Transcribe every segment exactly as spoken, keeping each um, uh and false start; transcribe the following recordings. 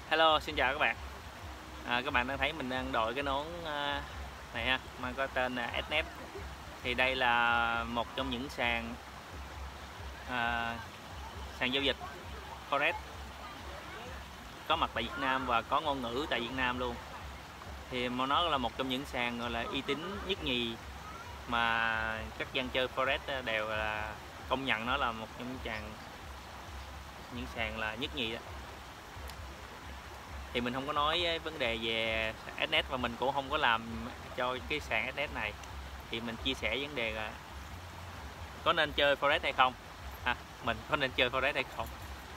Hello, xin chào các bạn. À, các bạn đang thấy mình đang đội cái nón à, này ha, mang có tên là ét en e pê. Thì đây là một trong những sàn à, sàn giao dịch Forex có mặt tại Việt Nam và có ngôn ngữ tại Việt Nam luôn. Thì nó là một trong những sàn gọi là uy tín nhất nhì mà các dân chơi Forex đều là công nhận nó là một trong những sàn những sàn là nhất nhì đó. Thì mình không có nói vấn đề về ét en e pê và mình cũng không có làm cho cái sàn ét en e pê này. Thì mình chia sẻ vấn đề là có nên chơi Forex hay không, à, mình có nên chơi Forex hay không.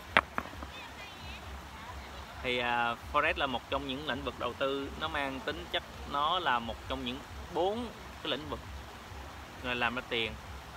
Thì uh, Forex là một trong những lĩnh vực đầu tư nó mang tính chất, nó là một trong những bốn cái lĩnh vực người làm ra tiền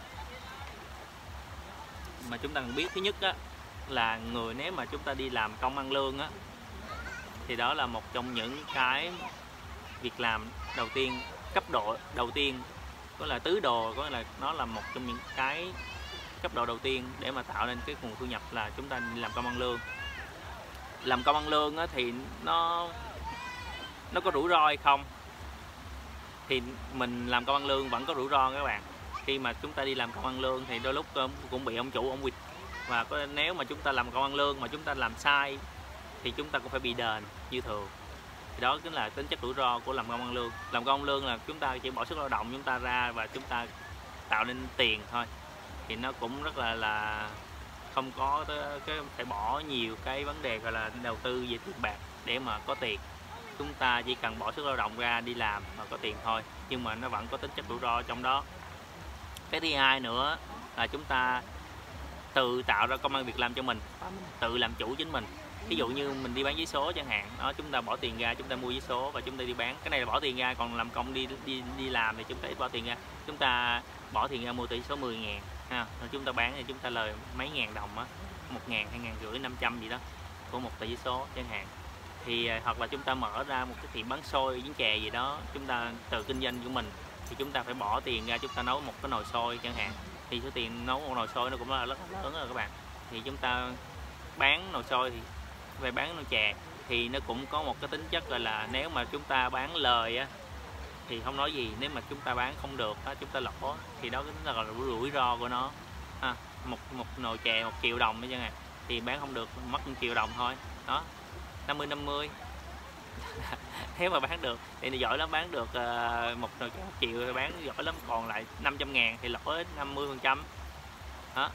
mà chúng ta cần biết. Thứ nhất á, là người nếu mà chúng ta đi làm công ăn lương á, thì đó là một trong những cái việc làm đầu tiên, cấp độ đầu tiên, có là tứ đồ, có là nó là một trong những cái cấp độ đầu tiên để mà tạo nên cái nguồn thu nhập là chúng ta đi làm công ăn lương. Làm công ăn lương á, thì nó nó có rủi ro hay không? Thì mình làm công ăn lương vẫn có rủi ro các bạn. Khi mà chúng ta đi làm công ăn lương thì đôi lúc cũng bị ông chủ ông quỵt, và có, nếu mà chúng ta làm công ăn lương mà chúng ta làm sai thì chúng ta cũng phải bị đền như thường. Thì đó chính là tính chất rủi ro của làm công ăn lương. Làm công ăn lương là chúng ta chỉ bỏ sức lao động chúng ta ra và chúng ta tạo nên tiền thôi, thì nó cũng rất là là không có cái phải bỏ nhiều cái vấn đề gọi là đầu tư về tiền bạc để mà có tiền. Chúng ta chỉ cần bỏ sức lao động ra đi làm và có tiền thôi, nhưng mà nó vẫn có tính chất rủi ro trong đó. Cái thứ hai nữa là chúng ta tự tạo ra công ăn việc làm cho mình, tự làm chủ chính mình. Ví dụ như mình đi bán giấy số chẳng hạn, đó, chúng ta bỏ tiền ra, chúng ta mua giấy số và chúng ta đi bán. Cái này là bỏ tiền ra, còn làm công đi đi đi làm thì chúng ta ít bỏ tiền ra. Chúng ta bỏ tiền ra mua tờ giấy số mười ngàn ha, rồi chúng ta bán thì chúng ta lời mấy ngàn đồng á, một ngàn, hai ngàn rưỡi, năm trăm gì đó của một tờ giấy số chẳng hạn. Thì hoặc là chúng ta mở ra một cái tiệm bán xôi, bánh chè gì đó, chúng ta tự kinh doanh của mình, thì chúng ta phải bỏ tiền ra, chúng ta nấu một cái nồi xôi chẳng hạn. Thì số tiền nấu một nồi xôi nó cũng là rất là lớn rồi các bạn. Thì chúng ta bán nồi xôi thì về bán nồi chè thì nó cũng có một cái tính chất gọi là nếu mà chúng ta bán lời á thì không nói gì, nếu mà chúng ta bán không được á, chúng ta lỗ thì đó chính là gọi là rủi ro của nó ha. một một nồi chè một triệu đồng đấy chẳng hạn, thì bán không được mất một triệu đồng thôi đó, năm mươi năm mươi. Nếu mà bán được thì giỏi lắm, bán được uh, một nồi chè một triệu thì bán giỏi lắm, còn lại năm trăm ngàn thì lỗ năm mươi phần trăm đó.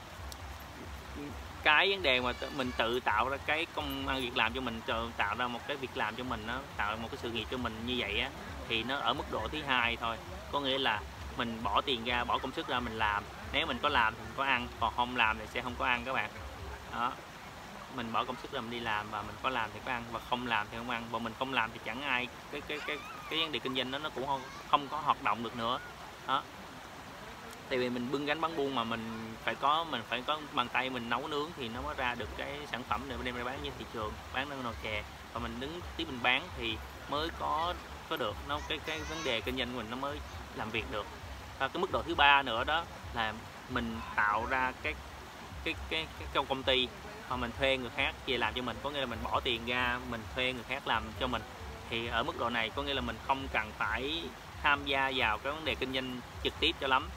Cái vấn đề mà mình tự tạo ra cái công ăn việc làm cho mình, tự tạo ra một cái việc làm cho mình, nó tạo ra một cái sự nghiệp cho mình như vậy á, thì nó ở mức độ thứ hai thôi. Có nghĩa là mình bỏ tiền ra, bỏ công sức ra mình làm. Nếu mình có làm thì mình có ăn, còn không làm thì sẽ không có ăn các bạn đó. Mình bỏ công sức ra mình đi làm và mình có làm thì có ăn, và không làm thì không ăn. Và mình không làm thì chẳng ai, cái cái cái cái vấn đề kinh doanh đó nó cũng không không có hoạt động được nữa đó. Tại vì mình bưng gánh bán buôn mà mình phải có mình phải có bàn tay mình nấu nướng thì nó mới ra được cái sản phẩm để đem ra bán trên thị trường, bán nồi chè, và mình đứng tí mình bán thì mới có có được nó cái cái vấn đề kinh doanh của mình nó mới làm việc được. Và cái mức độ thứ ba nữa đó là mình tạo ra cái cái cái cái công ty mà mình thuê người khác về làm cho mình, có nghĩa là mình bỏ tiền ra mình thuê người khác làm cho mình. Thì ở mức độ này có nghĩa là mình không cần phải tham gia vào cái vấn đề kinh doanh trực tiếp cho lắm,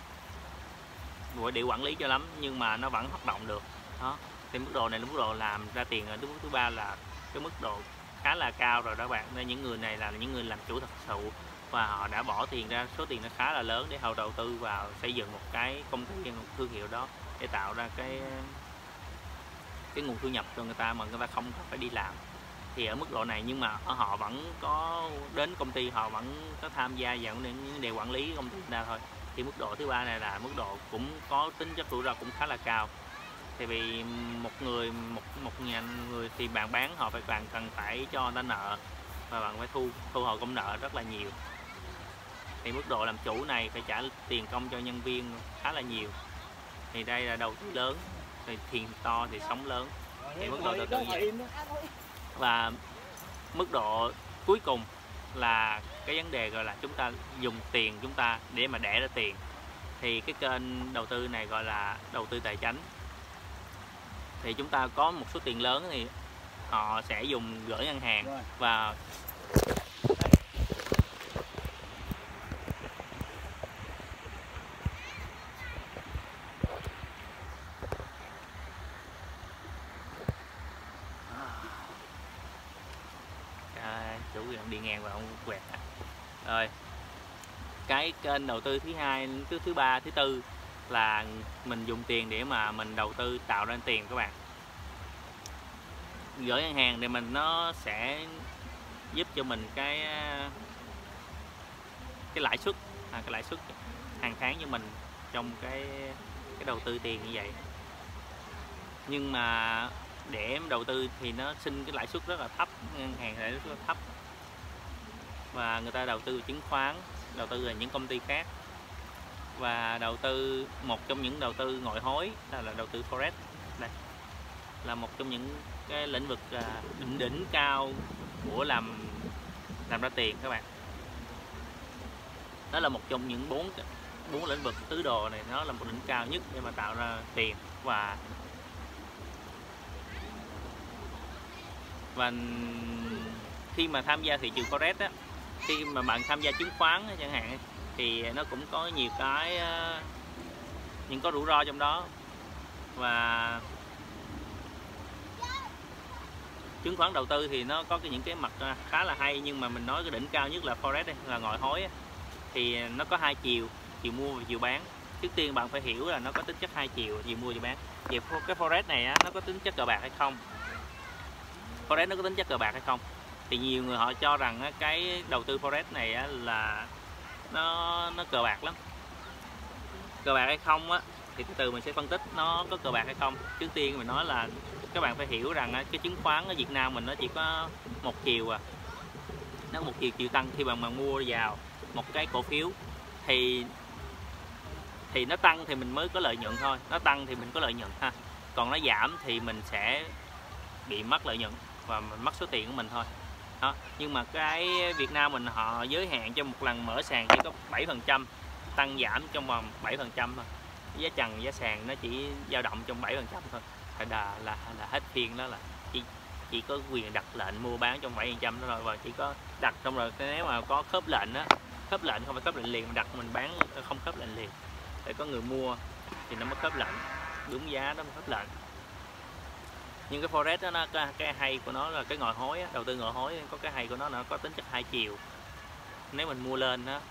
để quản lý cho lắm, nhưng mà nó vẫn hoạt động được đó. Thì mức độ này là mức độ làm ra tiền. Ở mức thứ ba là cái mức độ khá là cao rồi đó bạn. Nên những người này là những người làm chủ thật sự và họ đã bỏ tiền ra, số tiền nó khá là lớn để họ đầu tư vào xây dựng một cái công ty, một thương hiệu đó để tạo ra cái cái nguồn thu nhập cho người ta mà người ta không phải đi làm. Thì ở mức độ này nhưng mà họ vẫn có đến công ty, họ vẫn có tham gia vào những đề quản lý công ty người ta thôi. Thì mức độ thứ ba này là mức độ cũng có tính chất rủi ro cũng khá là cao. Tại vì một người một một ngàn người thì bạn bán họ phải bạn cần phải cho người ta nợ và bạn phải thu thu hồi công nợ rất là nhiều. Thì mức độ làm chủ này phải trả tiền công cho nhân viên khá là nhiều. Thì đây là đầu tư lớn, thì thiền to thì sống lớn. Thì mức độ đầu tư vậy. Và mức độ cuối cùng là cái vấn đề gọi là chúng ta dùng tiền chúng ta để mà đẻ ra tiền. Thì cái kênh đầu tư này gọi là đầu tư tài chính. Thì chúng ta có một số tiền lớn thì họ sẽ dùng gửi ngân hàng và à, chủ đi ngang vào ông quẹt. Rồi cái kênh đầu tư thứ hai, thứ thứ ba, thứ tư là mình dùng tiền để mà mình đầu tư tạo ra tiền các bạn. Gửi ngân hàng thì mình nó sẽ giúp cho mình cái cái lãi suất à, cái lãi suất hàng tháng cho mình trong cái cái đầu tư tiền như vậy. Nhưng mà để đầu tư thì nó xin cái lãi suất rất là thấp, ngân hàng lãi suất rất là thấp, và người ta đầu tư chứng khoán, đầu tư là những công ty khác, và đầu tư một trong những đầu tư ngoại hối là, là đầu tư forex. Đây là một trong những cái lĩnh vực à, đỉnh đỉnh cao của làm làm ra tiền các bạn. Đó là một trong những bốn bốn lĩnh vực tứ đồ này, nó là một đỉnh cao nhất để mà tạo ra tiền. Và và khi mà tham gia thị trường forex á, khi mà bạn tham gia chứng khoán á, chẳng hạn, thì nó cũng có nhiều cái những có rủi ro trong đó. Và chứng khoán đầu tư thì nó có cái những cái mặt khá là hay, nhưng mà mình nói cái đỉnh cao nhất là forex đây, là ngoại hối á, thì nó có hai chiều, chiều mua và chiều bán. Trước tiên bạn phải hiểu là nó có tính chất hai chiều, chiều mua chiều bán. Vậy cái forex này á, nó có tính chất cờ bạc hay không? Forex nó có tính chất cờ bạc hay không? Thì nhiều người họ cho rằng á, cái đầu tư forex này á, là nó nó cờ bạc lắm. Cờ bạc hay không á, thì từ từ mình sẽ phân tích nó có cờ bạc hay không. Trước tiên mình nói là các bạn phải hiểu rằng á, cái chứng khoán ở Việt Nam mình nó chỉ có một chiều à, nó một chiều chiều tăng. Khi bạn mà mua vào một cái cổ phiếu thì thì nó tăng thì mình mới có lợi nhuận thôi, nó tăng thì mình có lợi nhuận ha, còn nó giảm thì mình sẽ bị mất lợi nhuận và mình mất số tiền của mình thôi đó. Nhưng mà cái Việt Nam mình họ giới hạn cho một lần mở sàn chỉ có bảy phần trăm, tăng giảm trong vòng bảy phần trăm thôi. Giá trần giá sàn nó chỉ dao động trong bảy phần trăm thôi. Thật là, là là hết phiên đó là chỉ chỉ có quyền đặt lệnh mua bán trong bảy phần trăm đó rồi, và chỉ có đặt xong rồi nếu mà có khớp lệnh á, khớp lệnh không phải khớp lệnh liền, mình đặt mình bán không khớp lệnh liền để có người mua thì nó mới khớp lệnh, đúng giá đó mới khớp lệnh. Nhưng cái forex đó, nó cái, cái hay của nó là cái ngoại hối á, đầu tư ngoại hối có cái hay của nó là nó có tính chất hai chiều. Nếu mình mua lên đó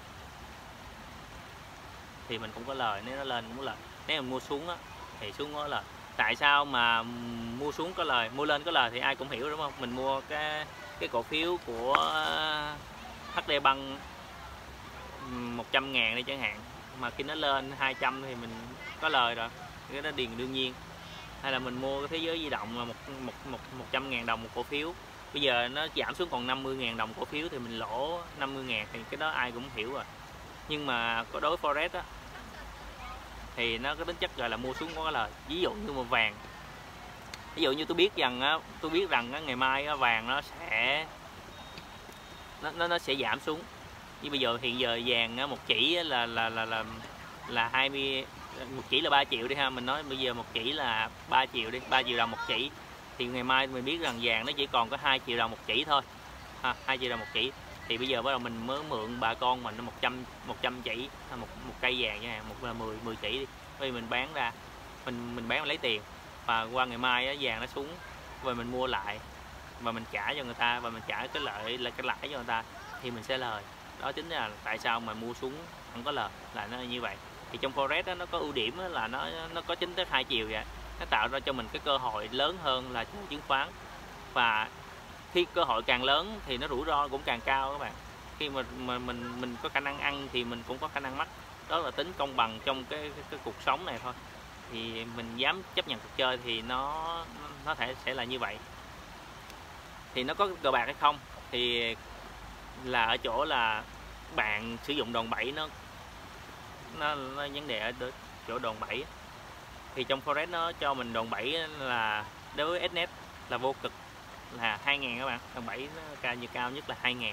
thì mình cũng có lời, nếu nó lên cũng có lời, nếu mình mua xuống á thì xuống có lời. Tại sao mà mua xuống có lời, mua lên có lời thì ai cũng hiểu đúng không? Mình mua cái cái cổ phiếu của hát đê Bank một trăm ngàn đi chẳng hạn, mà khi nó lên hai trăm thì mình có lời rồi, cái đó điền đương nhiên. Hay là mình mua cái Thế Giới Di Động là một, một, một, một trăm ngàn đồng một cổ phiếu, bây giờ nó giảm xuống còn năm mươi ngàn đồng cổ phiếu thì mình lỗ năm mươi ngàn, thì cái đó ai cũng hiểu rồi. Nhưng mà có đối forex á thì nó có tính chất gọi là mua xuống có lời. Ví dụ như mà vàng, ví dụ như tôi biết rằng á, tôi biết rằng á, ngày mai á, vàng nó sẽ nó, nó nó sẽ giảm xuống. Như bây giờ hiện giờ vàng á, một chỉ á, là là là là là hai mươi, một chỉ là ba triệu đi ha, mình nói bây giờ một chỉ là ba triệu đi, ba triệu đồng một chỉ, thì ngày mai mình biết rằng vàng nó chỉ còn có hai triệu đồng một chỉ thôi ha, hai triệu đồng một chỉ, thì bây giờ bắt đầu mình mới mượn bà con mình một trăm một trăm chỉ, một một cây vàng nha, một là mười mười chỉ đi, bây mình bán ra, mình mình bán lấy tiền, và qua ngày mai á, vàng nó xuống rồi mình mua lại và mình trả cho người ta, và mình trả cái lợi là cái lãi cho người ta thì mình sẽ lời. Đó chính là tại sao mà mua xuống không có lời, là nó như vậy. Thì trong forex đó, nó có ưu điểm là nó nó có chính tới hai chiều vậy, nó tạo ra cho mình cái cơ hội lớn hơn là chứng khoán. Và khi cơ hội càng lớn thì nó rủi ro cũng càng cao các bạn. Khi mà, mà mình mình có khả năng ăn thì mình cũng có khả năng mất. Đó là tính công bằng trong cái, cái, cái cuộc sống này thôi. Thì mình dám chấp nhận cuộc chơi thì nó nó thể sẽ là như vậy. Thì nó có cờ bạc hay không thì là ở chỗ là bạn sử dụng đòn bẩy, nó nó, nó vấn đề ở chỗ đòn bẩy. Thì trong forex nó cho mình đòn bẩy là đối với ét net là vô cực, là hai ngàn các bạn, đòn bẩy nó cao như cao nhất là hai ngàn.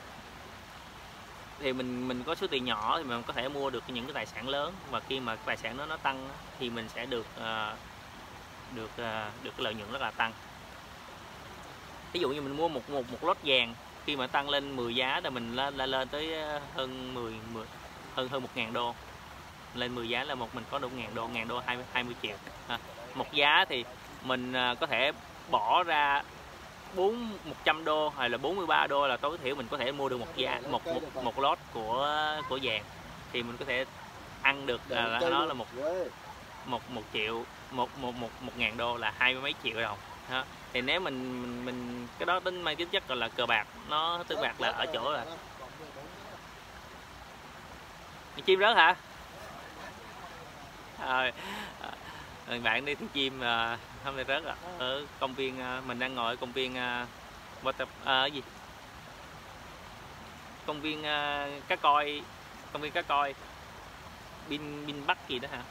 Thì mình mình có số tiền nhỏ thì mình có thể mua được những cái tài sản lớn, và khi mà tài sản đó nó tăng thì mình sẽ được uh, được uh, được cái lợi nhuận rất là tăng. ví dụ như mình mua một một một lót vàng, khi mà tăng lên mười giá thì mình lên lên, lên tới hơn mười, mười hơn hơn một ngàn đô, lên mười giá là một mình có đủ ngàn đô, ngàn đô hai mươi triệu. À, một giá thì mình có thể bỏ ra bốn một trăm đô hay là bốn mươi ba đô là tối thiểu mình có thể mua được một giá một một, một lót của của vàng, thì mình có thể ăn được là đó là một một một triệu một một một một ngàn đô là hai mươi mấy triệu đồng đó. Thì nếu mình mình, mình cái đó tính mang tính chất gọi là cờ bạc, nó cờ bạc là ở chỗ là chim rớt hả? À, à, bạn đi thấy chim à, hôm nay rớt à. Ở công viên à, mình đang ngồi ở công viên à, à, gì công viên à, cá coi, công viên cá coi Bin Bin Bắc gì đó hả?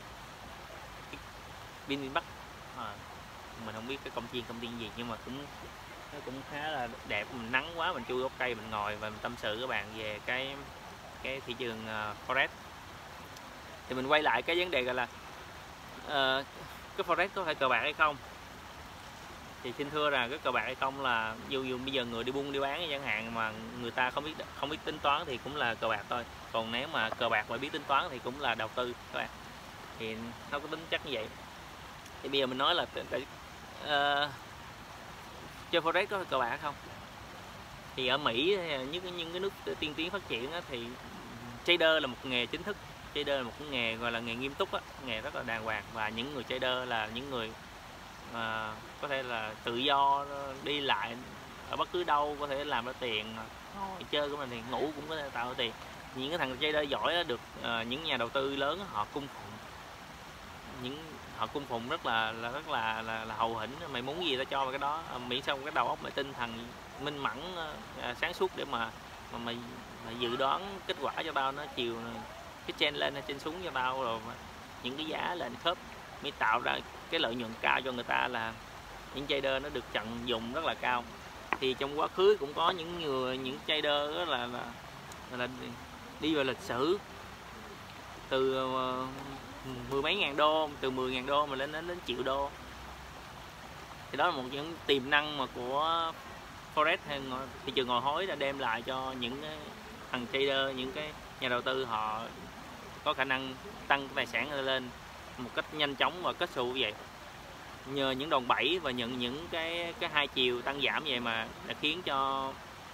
Bin Bin Bắc à, mình không biết cái công viên công viên gì, nhưng mà cũng nó cũng khá là đẹp. Mình nắng quá mình chui gốc cây mình ngồi và mình tâm sự các bạn về cái cái thị trường uh, forex. Thì mình quay lại cái vấn đề gọi là uh, cái forex có phải cờ bạc hay không, thì xin thưa rằng cái cờ bạc hay không là dù dù bây giờ người đi buôn đi bán chẳng hạn mà người ta không biết không biết tính toán thì cũng là cờ bạc thôi. Còn nếu mà cờ bạc mà biết tính toán thì cũng là đầu tư các bạn, thì nó có tính chất như vậy. Thì bây giờ mình nói là uh, chơi forex có cờ bạc hay không, thì ở Mỹ những những cái nước tiên tiến phát triển á, thì trader là một nghề chính thức, trader là một cái nghề gọi là nghề nghiêm túc á, nghề rất là đàng hoàng, và những người trader là những người à, có thể là tự do đi lại ở bất cứ đâu, có thể làm ra tiền, ngồi chơi của mình thì ngủ cũng có thể tạo ra tiền. Những cái thằng trader giỏi đó được à, những nhà đầu tư lớn họ cung phụng, những họ cung phụng rất là, là rất là, là là hậu hĩnh, mày muốn gì tao cho mày cái đó, miễn sao cái đầu óc mày tinh thần minh mẫn à, sáng suốt để mà mà mày, mày dự đoán kết quả cho tao, nó chiều cái trên lên hay trên xuống cho tao, rồi những cái giá lên khớp mới tạo ra cái lợi nhuận cao cho người ta, là những trader nó được tận dụng rất là cao. Thì trong quá khứ cũng có những người những trader đó là, là là đi vào lịch sử từ uh, mười mấy ngàn đô, từ mười ngàn đô mà lên đến đến triệu đô. Thì đó là một những tiềm năng mà của forex hay thị trường ngoại hối đã đem lại cho những cái thằng trader, những cái nhà đầu tư, họ có khả năng tăng tài sản lên một cách nhanh chóng và kết xù như vậy. Nhờ những đòn bẩy và nhận những cái cái hai chiều tăng giảm vậy mà đã khiến cho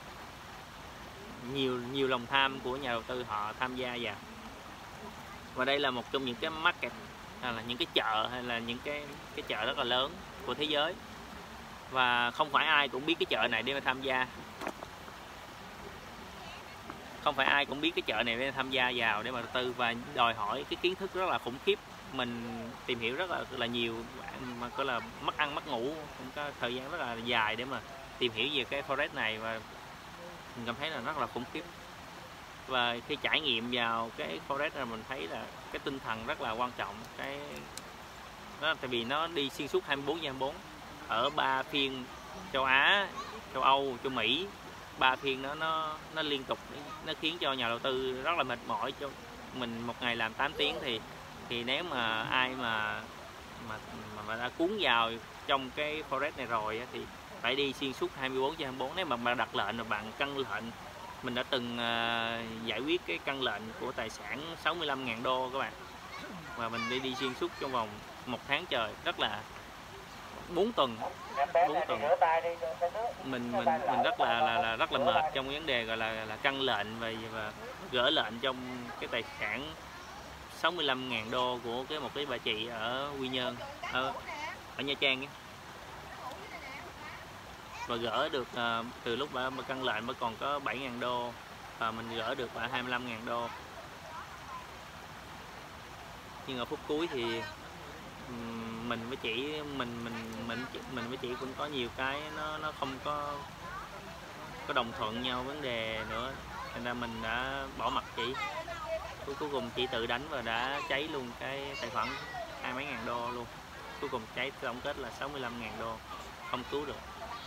nhiều nhiều lòng tham của nhà đầu tư họ tham gia vào. Và đây là một trong những cái market, hay là những cái chợ, hay là những cái cái chợ rất là lớn của thế giới, và không phải ai cũng biết cái chợ này để mà tham gia, không phải ai cũng biết cái chợ này để tham gia vào để mà đầu tư, và đòi hỏi cái kiến thức rất là khủng khiếp. Mình tìm hiểu rất là là nhiều, mà có là mất ăn mất ngủ, cũng có thời gian rất là dài để mà tìm hiểu về cái forex này, và mình cảm thấy là rất là khủng khiếp. Và khi trải nghiệm vào cái forex là mình thấy là cái tinh thần rất là quan trọng. Cái đó tại vì nó đi xuyên suốt hai mươi bốn trên hai mươi bốn ở ba phiên châu Á, châu Âu, châu Mỹ. Ba phiên đó nó nó liên tục, nó khiến cho nhà đầu tư rất là mệt mỏi. Cho mình một ngày làm tám tiếng thì thì nếu mà ai mà mà mà, mà đã cuốn vào trong cái forex này rồi thì phải đi xuyên suốt hai mươi bốn trên hai mươi bốn. Nếu mà bạn đặt lệnh rồi bạn cân lệnh, mình đã từng uh, giải quyết cái căn lệnh của tài sản sáu mươi lăm ngàn đô các bạn, và mình đi đi xuyên suốt trong vòng một tháng trời, rất là bốn tuần bốn tuần mình mình mình rất là là, là rất là mệt trong vấn đề gọi là là căn lệnh và, và gỡ lệnh trong cái tài sản sáu mươi lăm ngàn đô của cái một cái bà chị ở Quy Nhơn, ở, ở Nha Trang ấy. Và gỡ được uh, từ lúc bà, bà căn lệnh mới còn có bảy ngàn đô, và mình gỡ được khoảng hai mươi lăm ngàn đô. Nhưng ở phút cuối thì um, mình với chị mình mình mình mình với chị cũng có nhiều cái nó nó không có có đồng thuận nhau vấn đề nữa, nên là mình đã bỏ mặt chị. Cuối, cuối cùng chị tự đánh và đã cháy luôn cái tài khoản hai mấy ngàn đô luôn. Cuối cùng cháy tổng kết là sáu mươi lăm ngàn đô, không cứu được.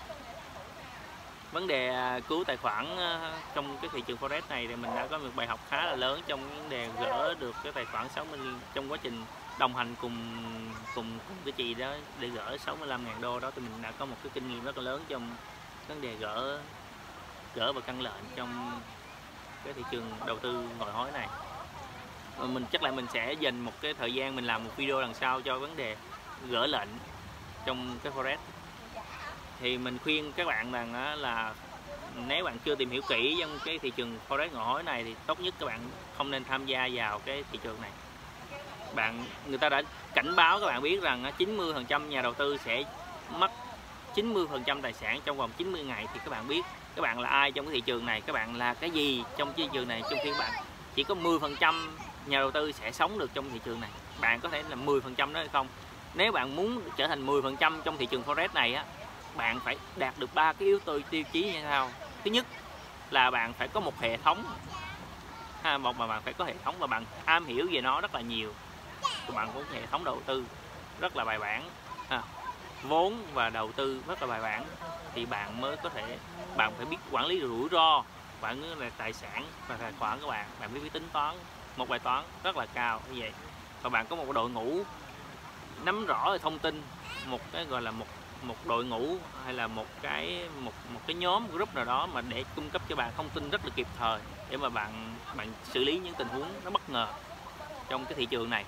Vấn đề cứu tài khoản trong cái thị trường forex này thì mình đã có một bài học khá là lớn trong vấn đề gỡ được cái tài khoản sáu mươi trong quá trình đồng hành cùng cùng, cùng cái chị đó để gỡ sáu mươi lăm ngàn đô đó, thì mình đã có một cái kinh nghiệm rất là lớn trong vấn đề gỡ gỡ và căn lệnh trong cái thị trường đầu tư ngoại hối này. Và mình chắc là mình sẽ dành một cái thời gian mình làm một video lần sau cho vấn đề gỡ lệnh trong cái forex. Thì mình khuyên các bạn rằng là nếu bạn chưa tìm hiểu kỹ trong cái thị trường forex ngoại hối này thì tốt nhất các bạn không nên tham gia vào cái thị trường này. Bạn người ta đã cảnh báo các bạn biết rằng chín mươi phần trăm nhà đầu tư sẽ mất chín mươi phần trăm tài sản trong vòng chín mươi ngày. Thì các bạn biết các bạn là ai trong cái thị trường này, các bạn là cái gì trong thị trường này, trong khi bạn chỉ có mười phần trăm nhà đầu tư sẽ sống được trong thị trường này. Bạn có thể là mười phần trăm đó hay không? Nếu bạn muốn trở thành mười phần trăm trong thị trường forex này á, bạn phải đạt được ba cái yếu tố tiêu chí như sau. Thứ nhất là bạn phải có một hệ thống, ha, một mà bạn phải có hệ thống và bạn am hiểu về nó rất là nhiều. Bạn có hệ thống đầu tư rất là bài bản, ha, vốn và đầu tư rất là bài bản, thì bạn mới có thể, bạn phải biết quản lý rủi ro, bạn là tài sản và tài khoản của bạn, bạn biết tính toán một bài toán rất là cao như vậy. Và bạn có một đội ngũ nắm rõ thông tin, một cái gọi là một một đội ngũ hay là một cái một một cái nhóm group nào đó mà để cung cấp cho bạn thông tin rất là kịp thời để mà bạn bạn xử lý những tình huống nó bất ngờ trong cái thị trường này.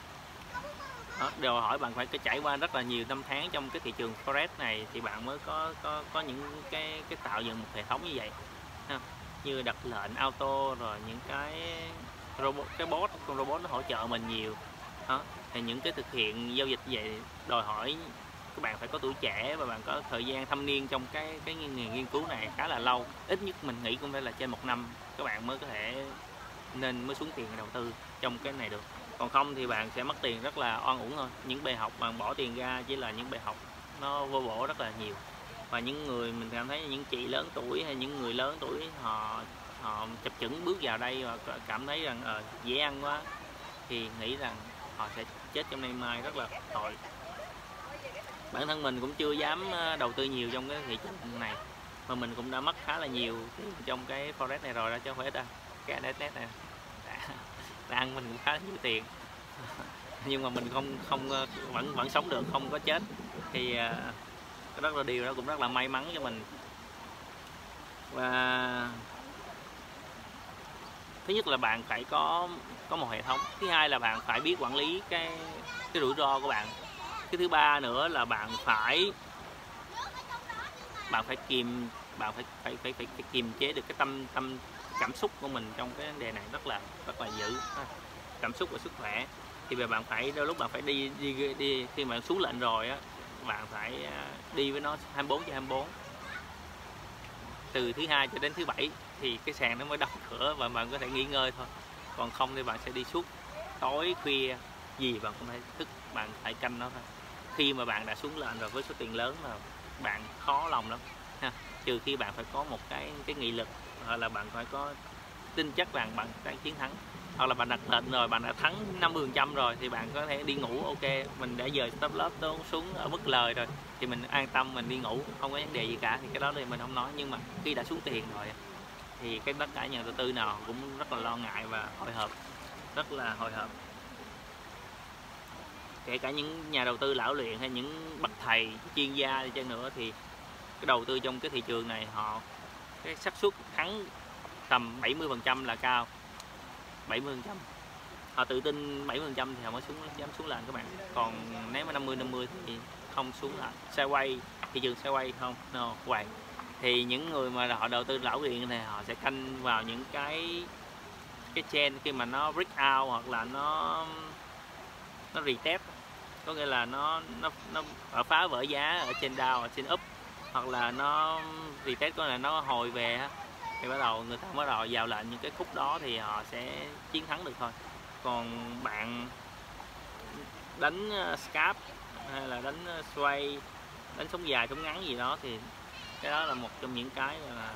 Đó, đòi hỏi bạn phải trải qua rất là nhiều năm tháng trong cái thị trường forex này thì bạn mới có có có những cái cái tạo dựng một hệ thống như vậy, ha. Như đặt lệnh auto, rồi những cái robot, cái bot, con robot nó hỗ trợ mình nhiều. Đó, thì những cái thực hiện giao dịch vậy đòi hỏi các bạn phải có tuổi trẻ và bạn có thời gian thâm niên trong cái cái nghề nghiên cứu này khá là lâu, ít nhất mình nghĩ cũng phải là trên một năm các bạn mới có thể nên mới xuống tiền đầu tư trong cái này được. Còn không thì bạn sẽ mất tiền rất là oan uổng thôi. Những bài học bạn bỏ tiền ra chỉ là những bài học nó vô bổ rất là nhiều. Và những người mình cảm thấy những chị lớn tuổi hay những người lớn tuổi họ họ chập chững bước vào đây và cảm thấy rằng ờ, dễ ăn quá thì nghĩ rằng họ sẽ chết trong nay mai rất là tội. Bản thân mình cũng chưa dám đầu tư nhiều trong cái thị trường này mà mình cũng đã mất khá là nhiều trong cái forex này rồi đó, chứ không phải ít đâu. Cái net này đã, đã ăn mình cũng khá là nhiều tiền nhưng mà mình không không vẫn vẫn sống được, không có chết, thì rất là điều đó cũng rất là may mắn cho mình. Và thứ nhất là bạn phải có có một hệ thống, thứ hai là bạn phải biết quản lý cái cái rủi ro của bạn, cái thứ ba nữa là bạn phải bạn phải kìm bạn phải phải phải phải, phải kiềm chế được cái tâm tâm cảm xúc của mình trong cái vấn đề này rất là rất là dữ, cảm xúc và sức khỏe. Thì về bạn phải đôi lúc bạn phải đi đi đi khi mà xuống lệnh rồi á, bạn phải đi với nó hai mươi bốn trên hai mươi bốn, từ thứ hai cho đến thứ bảy thì cái sàn nó mới đóng cửa và bạn có thể nghỉ ngơi thôi. Còn không thì bạn sẽ đi suốt tối khuya gì bạn cũng phải thức, bạn phải canh nó thôi. Khi mà bạn đã xuống lệnh rồi với số tiền lớn là bạn khó lòng lắm, ha. Trừ khi bạn phải có một cái cái nghị lực, hoặc là bạn phải có tin chắc rằng bạn sẽ chiến thắng, hoặc là bạn đặt lệnh rồi bạn đã thắng năm mươi phần trăm rồi thì bạn có thể đi ngủ. Ok, mình đã giờ stop loss xuống ở mức lời rồi thì mình an tâm mình đi ngủ, không có vấn đề gì cả, thì cái đó thì mình không nói. Nhưng mà khi đã xuống tiền rồi thì cái tất cả nhà đầu tư nào cũng rất là lo ngại và hồi hộp, rất là hồi hộp. Kể cả những nhà đầu tư lão luyện hay những bậc thầy chuyên gia đi chăng nữa thì cái đầu tư trong cái thị trường này họ cái xác suất thắng tầm bảy mươi phần trăm là cao, bảy mươi phần trăm. Họ tự tin bảy mươi phần trăm thì họ mới xuống dám xuống lệnh các bạn. Còn nếu mà năm mươi năm mươi thì không xuống lệnh. Sideways, thị trường sideways không, no way. Thì những người mà họ đầu tư lão luyện thì họ sẽ canh vào những cái cái trend khi mà nó break out hoặc là nó nó retest, có nghĩa là nó nó nó ở phá vỡ giá ở trên down, ở trên up, hoặc là nó retest, có là nó hồi về thì bắt đầu người ta bắt đầu vào lệnh những cái khúc đó thì họ sẽ chiến thắng được thôi. Còn bạn đánh scalp hay là đánh sway, đánh sống dài sống ngắn gì đó thì cái đó là một trong những cái là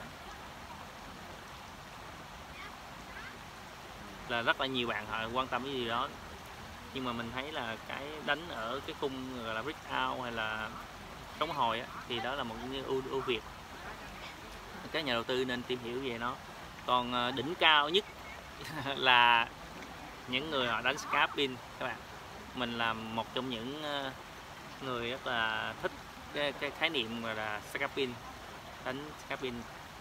là rất là nhiều bạn họ quan tâm cái gì đó. Nhưng mà mình thấy là cái đánh ở cái khung gọi là break out hay là sống hồi á, thì đó là một những ưu, ưu việt, các nhà đầu tư nên tìm hiểu về nó. Còn đỉnh cao nhất là những người họ đánh scalping các bạn, mình là một trong những người rất là thích cái, cái khái niệm gọi là scalping, đánh scalping.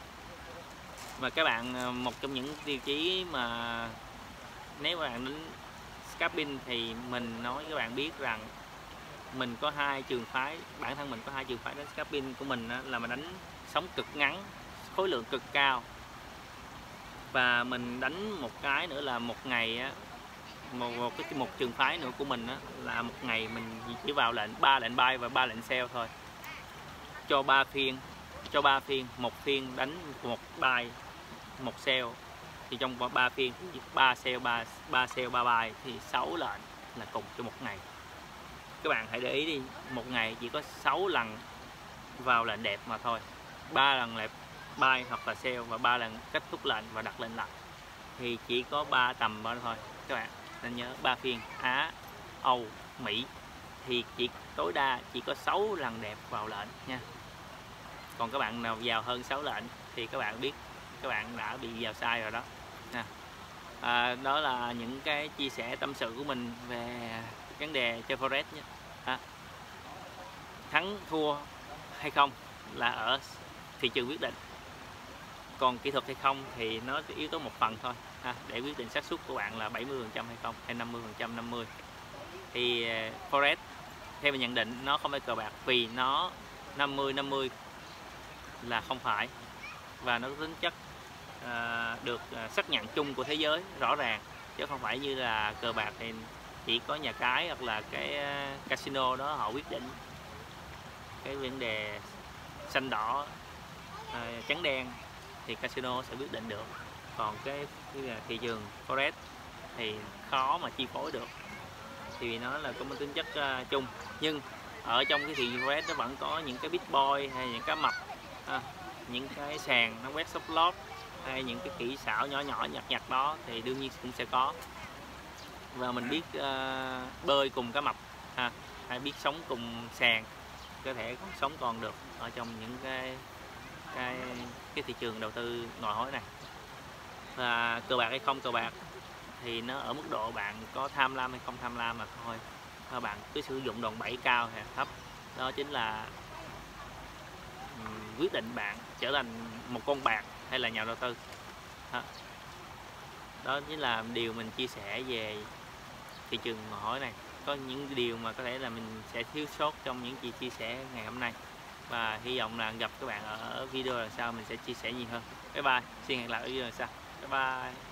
Và các bạn, một trong những tiêu chí mà nếu các bạn đánh scalping thì mình nói các bạn biết rằng mình có hai trường phái, bản thân mình có hai trường phái đánh scalping của mình là mình đánh sóng cực ngắn, khối lượng cực cao. Và mình đánh một cái nữa là một ngày á, một, một cái một trường phái nữa của mình á, là một ngày mình chỉ vào lệnh ba lệnh buy và ba lệnh sell thôi. Cho ba phiên, cho ba phiên, một phiên đánh một buy, một sell. Thì trong ba phiên ba sell, ba ba sell, ba buy thì sáu lệnh là cùng cho một ngày. Các bạn hãy để ý đi, một ngày chỉ có sáu lần vào lệnh đẹp mà thôi. ba lần là buy hoặc là sell và ba lần kết thúc lệnh và đặt lệnh lại. Thì chỉ có ba tầm đó thôi. Các bạn nên nhớ ba phiên Á, Âu, Mỹ thì chỉ tối đa chỉ có sáu lần đẹp vào lệnh nha. Còn các bạn nào vào hơn sáu lệnh thì các bạn biết các bạn đã bị vào sai rồi đó nha. À, đó là những cái chia sẻ tâm sự của mình về vấn đề chơi forex nhé. À, thắng thua hay không là ở thị trường quyết định, còn kỹ thuật hay không thì nó yếu tố một phần thôi ha, để quyết định xác suất của bạn là bảy mươi phần trăm hay không hay năm mươi phần trăm năm mươi. Thì forex theo mình nhận định nó không phải cờ bạc, vì nó năm mươi năm mươi là không phải, và nó có tính chất à, được xác nhận chung của thế giới rõ ràng, chứ không phải như là cờ bạc thì chỉ có nhà cái hoặc là cái casino đó họ quyết định cái vấn đề xanh đỏ à, trắng đen thì casino sẽ quyết định được. Còn cái, cái thị trường forex thì khó mà chi phối được, thì nó là có một tính chất uh, chung. Nhưng ở trong cái thị trường forex nó vẫn có những cái big boy hay những cái mập, à, những cái sàn nó quét stop loss hay những cái kỹ xảo nhỏ nhỏ nhặt nhặt đó thì đương nhiên cũng sẽ có. Và mình biết uh, bơi cùng cá mập ha, hay biết sống cùng sàn, có thể sống còn được ở trong những cái cái cái thị trường đầu tư ngoại hối này. Và cờ bạc hay không cờ bạc thì nó ở mức độ bạn có tham lam hay không tham lam mà thôi. Và bạn cứ sử dụng đòn bẩy cao hay thấp, đó chính là um, quyết định bạn trở thành một con bạc hay là nhà đầu tư. Đó, đó chính là điều mình chia sẻ về thị trường ngoại hối này. Có những điều mà có thể là mình sẽ thiếu sót trong những gì chia sẻ ngày hôm nay, và hy vọng là gặp các bạn ở video lần sau mình sẽ chia sẻ nhiều hơn. Bye bye, xin hẹn lại ở video lần sau. Bye bye.